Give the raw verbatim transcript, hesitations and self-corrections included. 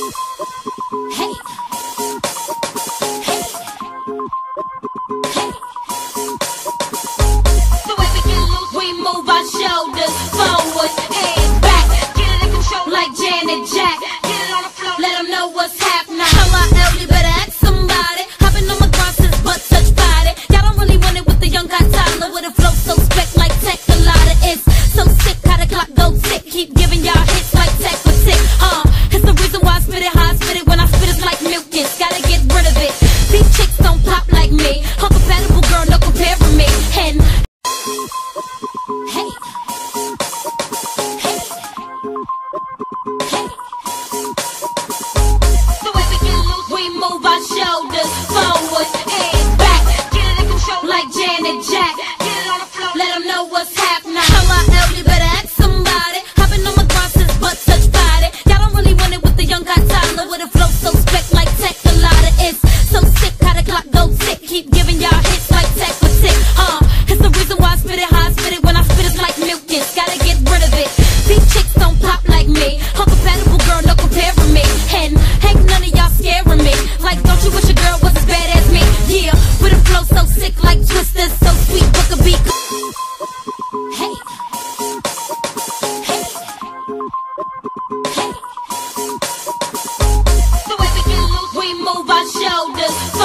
Hey, hey, hey. The way we get loose, we move our shoulders forward and back. Get it in control like Janet Jack. Get it on the floor, let them know what's happening. Come on, L, you better ask somebody. Hopping on my cross since butt touch body. Y'all don't really want it with the young guy Tyler with a flow so spec like tech. A lot of it's so sick, how the clock go tick. Keep giving y'all hits like tech for tick. Uh, it's the reason why I spit it how I spit it. When I spit it's like mucus, gotta get rid of it. These chicks don't pop like me. Her compatible girl, no compare with me. And hey, hey, hey. The way we get loose, we move our shoulders forward and back. Get it in control like Janet Jack. Get it on the floor, let them know what's happening. Come on, L, you better ask somebody. Hopping on my cross since butt touch body. Y'all don't really want it with the young guy Tyler with a flow so spec like tech. A lot of it's so sick, how the clock go tick. Keep giving y'all hits like tech for tick. Uh, it's the reason why I spit it how I spit it. When I spit it's like mucus, gotta get rid of it. These chicks don't pop like me. Her compatible girl, no compare with me. And ain't none of y'all scaring me. Like, don't you wish your girl was as bad as me? Yeah, with a flow so sick like Twisters, so sweet, book a beat. Hey, hey, hey. The way we get loose, we move our shoulders